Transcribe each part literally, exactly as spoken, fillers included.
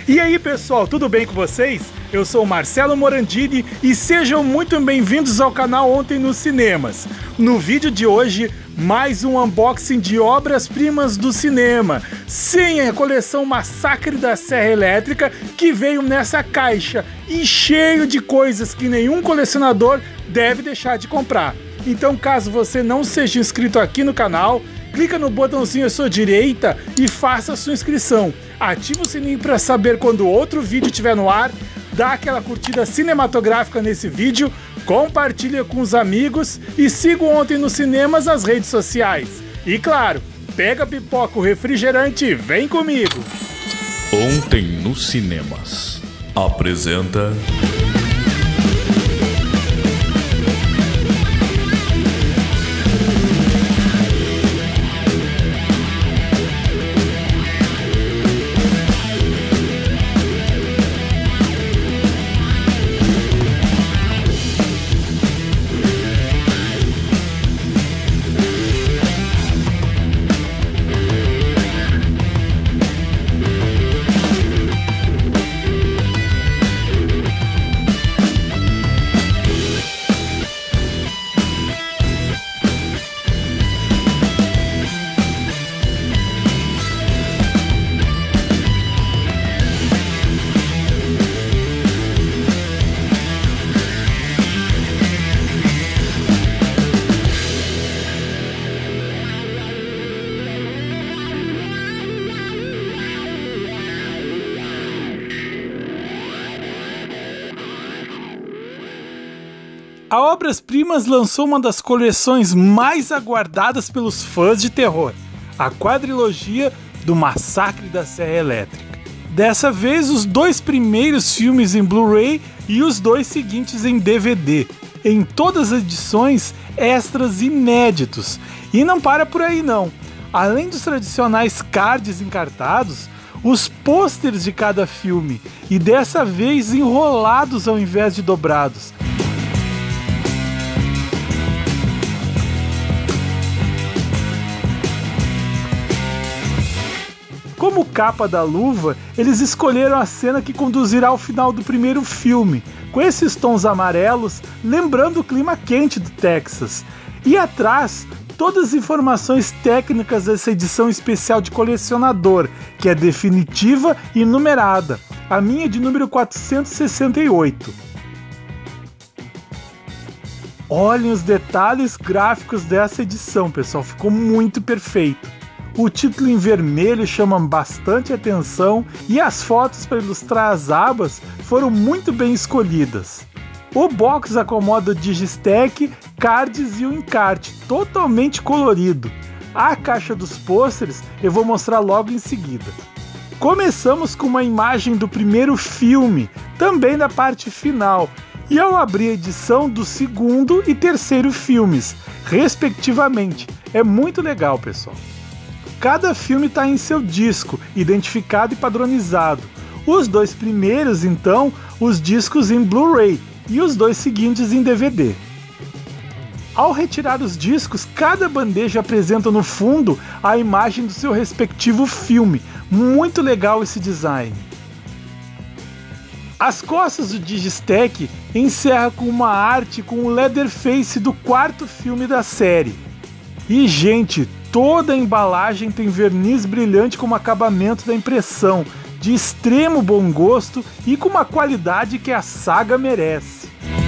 E aí pessoal, tudo bem com vocês? Eu sou o Marcelo Morandini e sejam muito bem-vindos ao canal Ontem nos Cinemas. No vídeo de hoje, mais um unboxing de obras-primas do cinema. Sim, a coleção Massacre da Serra Elétrica que veio nessa caixa e cheio de coisas que nenhum colecionador deve deixar de comprar. Então, caso você não seja inscrito aqui no canal, clica no botãozinho à sua direita e faça a sua inscrição. Ativa o sininho para saber quando outro vídeo estiver no ar, dá aquela curtida cinematográfica nesse vídeo, compartilha com os amigos e siga o Ontem nos Cinemas nas redes sociais. E claro, pega a pipoca, o refrigerante e vem comigo! Ontem nos Cinemas apresenta... A Obras-Primas lançou uma das coleções mais aguardadas pelos fãs de terror, a quadrilogia do Massacre da Serra Elétrica. Dessa vez, os dois primeiros filmes em Blu-ray e os dois seguintes em D V D. Em todas as edições, extras inéditos. E não para por aí não. Além dos tradicionais cards encartados, os pôsteres de cada filme, e dessa vez enrolados ao invés de dobrados. Como capa da luva, eles escolheram a cena que conduzirá ao final do primeiro filme, com esses tons amarelos, lembrando o clima quente do Texas. E atrás, todas as informações técnicas dessa edição especial de colecionador, que é definitiva e numerada, a minha de número quatrocentos e sessenta e oito. Olhem os detalhes gráficos dessa edição, pessoal, ficou muito perfeito. O título em vermelho chama bastante atenção e as fotos para ilustrar as abas foram muito bem escolhidas. O box acomoda o Digistack, cards e o encarte, totalmente colorido. A caixa dos pôsteres eu vou mostrar logo em seguida. Começamos com uma imagem do primeiro filme, também da parte final, e ao abrir a edição do segundo e terceiro filmes, respectivamente. É muito legal, pessoal. Cada filme está em seu disco, identificado e padronizado. Os dois primeiros, então, os discos em Blu-ray e os dois seguintes em D V D. Ao retirar os discos, cada bandeja apresenta no fundo a imagem do seu respectivo filme. Muito legal esse design. As costas do Digistack encerra com uma arte com o Leatherface do quarto filme da série. E, gente, toda a embalagem tem verniz brilhante como acabamento da impressão, de extremo bom gosto e com uma qualidade que a saga merece.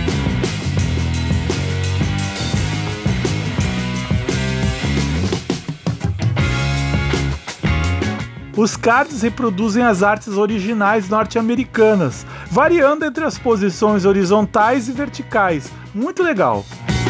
Os cards reproduzem as artes originais norte-americanas, variando entre as posições horizontais e verticais. Muito legal!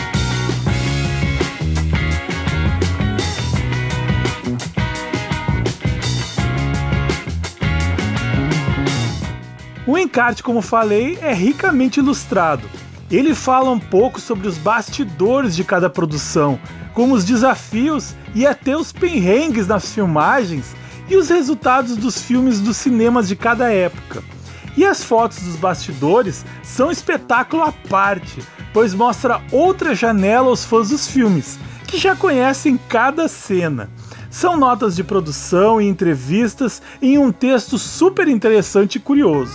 O encarte, como falei, é ricamente ilustrado. Ele fala um pouco sobre os bastidores de cada produção, como os desafios e até os perrengues nas filmagens e os resultados dos filmes dos cinemas de cada época. E as fotos dos bastidores são um espetáculo à parte, pois mostra outra janela aos fãs dos filmes, que já conhecem cada cena. São notas de produção e entrevistas em um texto super interessante e curioso.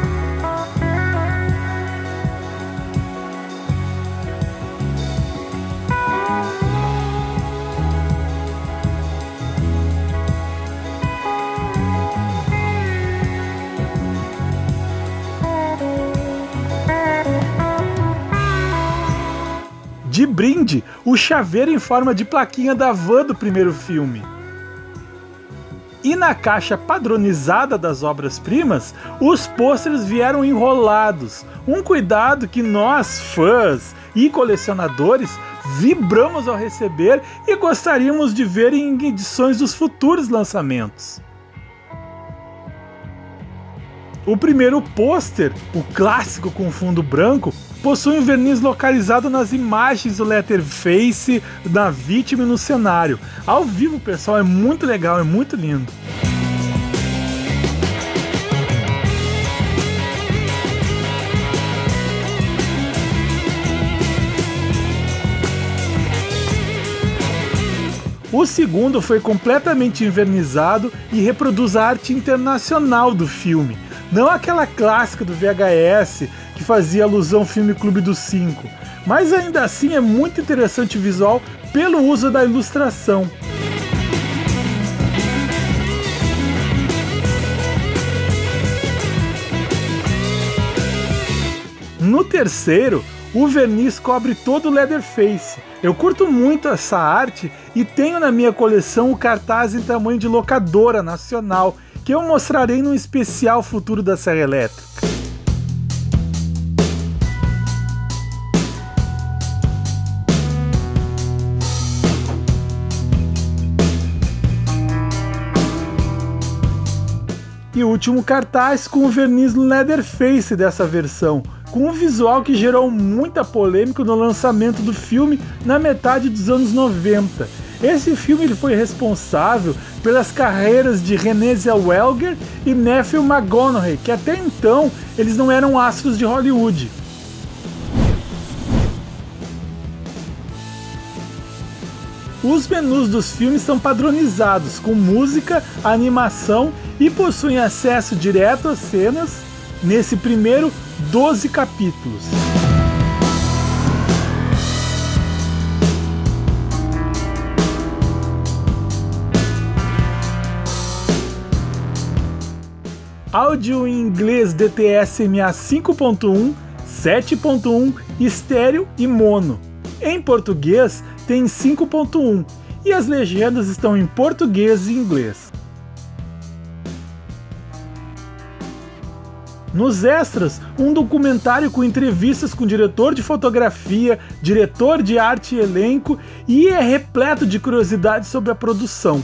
De brinde, o chaveiro em forma de plaquinha da van do primeiro filme. E na caixa padronizada das obras-primas, os pôsteres vieram enrolados, um cuidado que nós, fãs e colecionadores, vibramos ao receber e gostaríamos de ver em edições dos futuros lançamentos. O primeiro pôster, o clássico com fundo branco, possui um verniz localizado nas imagens do Letterface, na vítima e no cenário. Ao vivo, pessoal, é muito legal, é muito lindo. O segundo foi completamente envernizado e reproduz a arte internacional do filme. Não aquela clássica do V H S que fazia alusão ao filme Clube dos Cinco, mas ainda assim é muito interessante o visual pelo uso da ilustração. No terceiro, o verniz cobre todo o Leatherface. Eu curto muito essa arte e tenho na minha coleção o cartaz em tamanho de locadora nacional, que eu mostrarei num especial futuro da Serra Elétrica. E o último cartaz com o verniz no Leatherface dessa versão, com um visual que gerou muita polêmica no lançamento do filme na metade dos anos noventa. Esse filme ele foi responsável pelas carreiras de Renée Zellweger e Matthew McConaughey, que até então eles não eram astros de Hollywood. Os menus dos filmes são padronizados, com música, animação e possuem acesso direto às cenas, nesse primeiro doze capítulos. Áudio em inglês D T S M A cinco ponto um, sete ponto um, estéreo e mono. Em português tem cinco ponto um e as legendas estão em português e inglês. Nos extras, um documentário com entrevistas com diretor de fotografia, diretor de arte e elenco, e é repleto de curiosidades sobre a produção.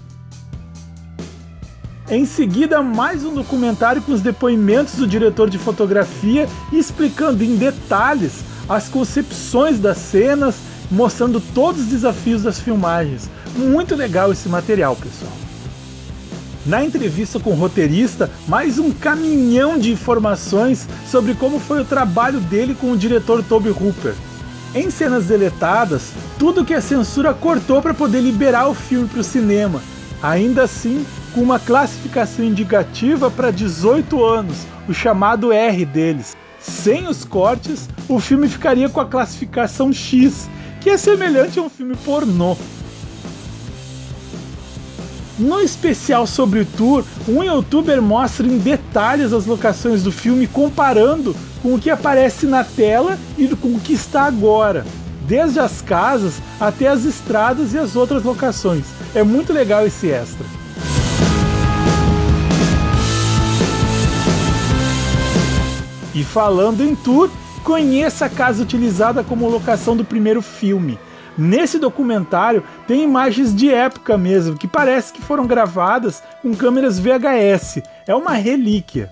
Em seguida, mais um documentário com os depoimentos do diretor de fotografia, explicando em detalhes as concepções das cenas, mostrando todos os desafios das filmagens. Muito legal esse material, pessoal. Na entrevista com o roteirista, mais um caminhão de informações sobre como foi o trabalho dele com o diretor Tobe Hooper. Em cenas deletadas, tudo que a censura cortou para poder liberar o filme para o cinema. Ainda assim, com uma classificação indicativa para dezoito anos, o chamado R deles. Sem os cortes, o filme ficaria com a classificação X, que é semelhante a um filme pornô. No especial sobre o tour, um youtuber mostra em detalhes as locações do filme, comparando com o que aparece na tela e com o que está agora, desde as casas até as estradas e as outras locações. É muito legal esse extra. E falando em tour, conheça a casa utilizada como locação do primeiro filme. Nesse documentário tem imagens de época mesmo, que parece que foram gravadas com câmeras V H S. É uma relíquia.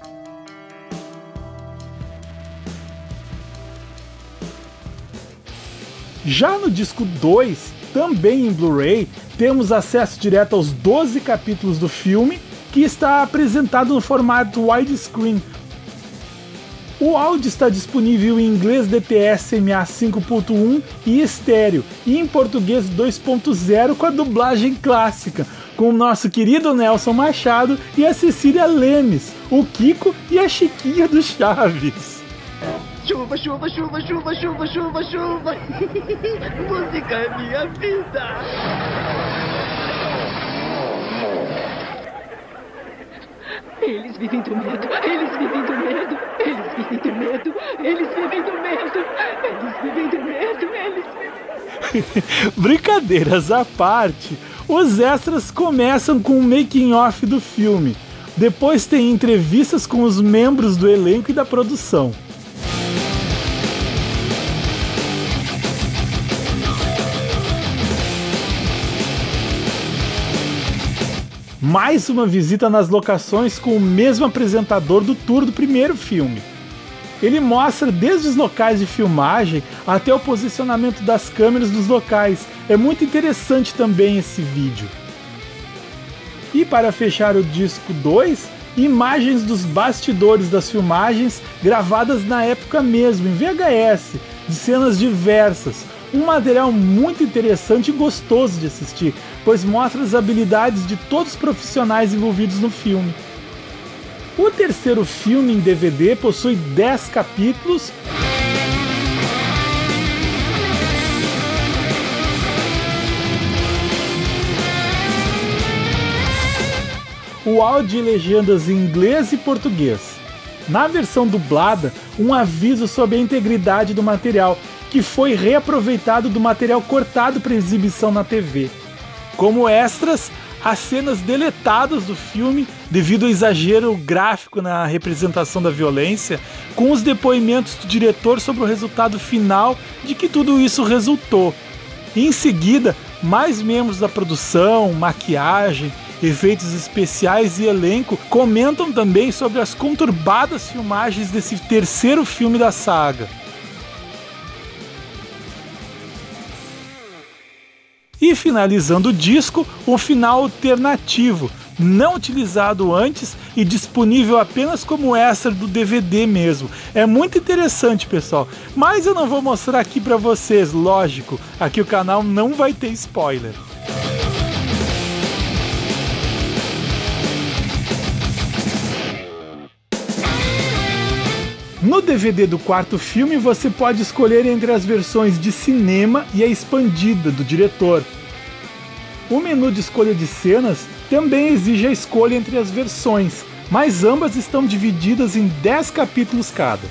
Já no disco dois, também em Blu-ray, temos acesso direto aos doze capítulos do filme, que está apresentado no formato widescreen. O áudio está disponível em inglês D P S M A cinco ponto um e estéreo, e em português dois ponto zero com a dublagem clássica, com o nosso querido Nelson Machado e a Cecília Lemes, o Kiko e a Chiquinha do Chaves. Chuva, chuva, chuva, chuva, chuva, chuva, chuva. Música é minha vida. Eles vivem do medo, eles vivem do medo, eles vivem do medo, eles vivem do medo, eles vivem do medo, eles vivem... Brincadeiras à parte, os extras começam com o making off do filme. Depois tem entrevistas com os membros do elenco e da produção. Mais uma visita nas locações com o mesmo apresentador do tour do primeiro filme. Ele mostra desde os locais de filmagem até o posicionamento das câmeras dos locais. É muito interessante também esse vídeo. E para fechar o disco dois, imagens dos bastidores das filmagens gravadas na época mesmo, em V H S, de cenas diversas. Um material muito interessante e gostoso de assistir, pois mostra as habilidades de todos os profissionais envolvidos no filme. O terceiro filme em D V D possui dez capítulos o áudio e legendas em inglês e português. Na versão dublada, um aviso sobre a integridade do material, que foi reaproveitado do material cortado para exibição na T V. Como extras, as cenas deletadas do filme devido ao exagero gráfico na representação da violência, com os depoimentos do diretor sobre o resultado final de que tudo isso resultou. Em seguida, mais membros da produção, maquiagem, efeitos especiais e elenco comentam também sobre as conturbadas filmagens desse terceiro filme da saga. E finalizando o disco, um final alternativo, não utilizado antes e disponível apenas como extra do D V D mesmo. É muito interessante, pessoal, mas eu não vou mostrar aqui pra vocês, lógico, aqui o canal não vai ter spoiler. No D V D do quarto filme, você pode escolher entre as versões de cinema e a expandida do diretor. O menu de escolha de cenas também exige a escolha entre as versões, mas ambas estão divididas em dez capítulos cada.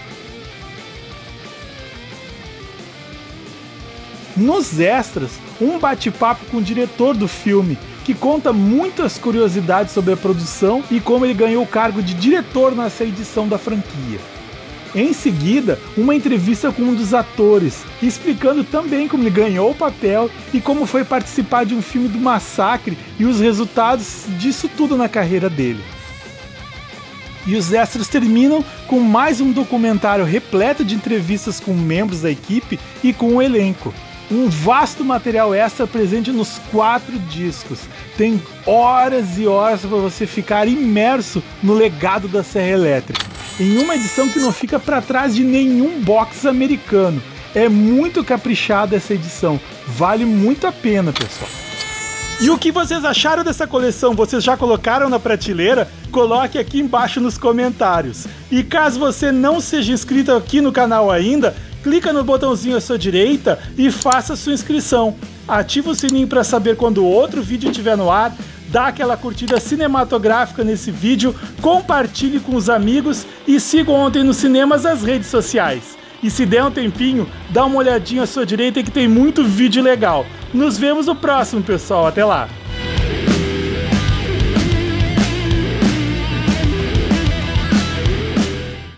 Nos extras, um bate-papo com o diretor do filme, que conta muitas curiosidades sobre a produção e como ele ganhou o cargo de diretor nessa edição da franquia. Em seguida, uma entrevista com um dos atores, explicando também como ele ganhou o papel e como foi participar de um filme do massacre e os resultados disso tudo na carreira dele. E os extras terminam com mais um documentário repleto de entrevistas com membros da equipe e com o elenco. Um vasto material extra presente nos quatro discos. Tem horas e horas para você ficar imerso no legado da Serra Elétrica, em uma edição que não fica para trás de nenhum box americano. É muito caprichada essa edição, vale muito a pena, pessoal. E o que vocês acharam dessa coleção? Vocês já colocaram na prateleira? Coloque aqui embaixo nos comentários. E caso você não seja inscrito aqui no canal ainda, clica no botãozinho à sua direita e faça sua inscrição. Ativa o sininho para saber quando outro vídeo estiver no ar, dá aquela curtida cinematográfica nesse vídeo, compartilhe com os amigos e siga Ontem nos Cinemas as redes sociais. E se der um tempinho, dá uma olhadinha à sua direita que tem muito vídeo legal. Nos vemos no próximo, pessoal. Até lá!